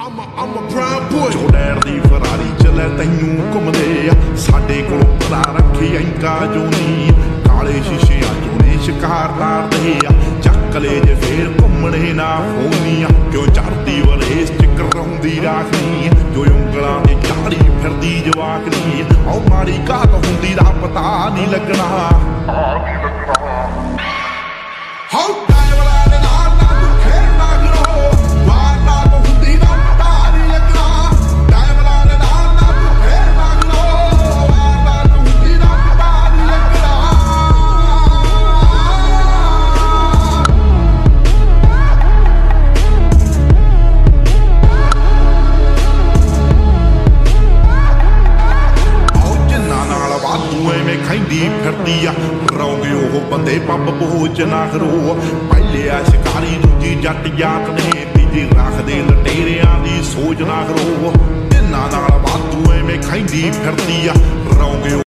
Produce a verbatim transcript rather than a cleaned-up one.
ਜੋ ਡੈਰ ਦੀ ਫਰਾਰੀ ਚਲੇ ਤੈਨੂੰ ਘੁੰਮਦੇ ਆ ਸਾਡੇ ਕੋਲ ਪਤਾ ਰੱਖੇ ਐਂਕਾ ਜੋ ਨੀ ਕਾਲੇ ਸ਼ੀਸ਼ਿਆਂ ਚੋਂ ਨੇ ਸ਼ਿਕਾਰ ਤਾਰਦੇ ਆ ਚੱਕ ਲੈ ਜੇ ਫੇਰ ਘੁੰਮਣੇ ਨਾ ਫੋਨੀਆਂ ਕਿਉਂ ਚੜਦੀ ਵਰੇਸ ਚ ਕਰਾਉਂਦੀ ਰਾਖਨੀ ਜੋ ਉਂਗਲਾਂ ਤੇ ਚਾੜੀ ਫਿਰਦੀ ਜਵਾਕਨੀ ਆਉ ਮਾੜੀ ਘਾਤ ਹੁੰਦੀ ਦਾ ਪਤਾ ਨਹੀਂ ਲੱਗਣਾ ਹਾਉ ਖੈਂਦੀ ਫਿਰਦੀ ਆ ਰੌਂਗੇ ਉਹ ਬੰਦੇ ਪੱਬ ਪਹੁੰਚ ਨਾ ਕਰੋ ਪਹਿਲੇ ਆ ਸ਼ਿਕਾਰੀ ਦੂਜੀ ਜੱਟ ਜਾਤ ਨੇ ਤੀਜੀ ਰੱਖਦੇ ਲਟੇਰਿਆਂ ਦੀ ਸੋਚ ਨਾ ਕਰੋ ਤਿੰਨਾਂ ਨਾਲ ਵਾਧੂ ਐਵੇਂ ਖੈਂਦੀ ਫਿਰਦੀ ਆ ਰੌਂਗੇ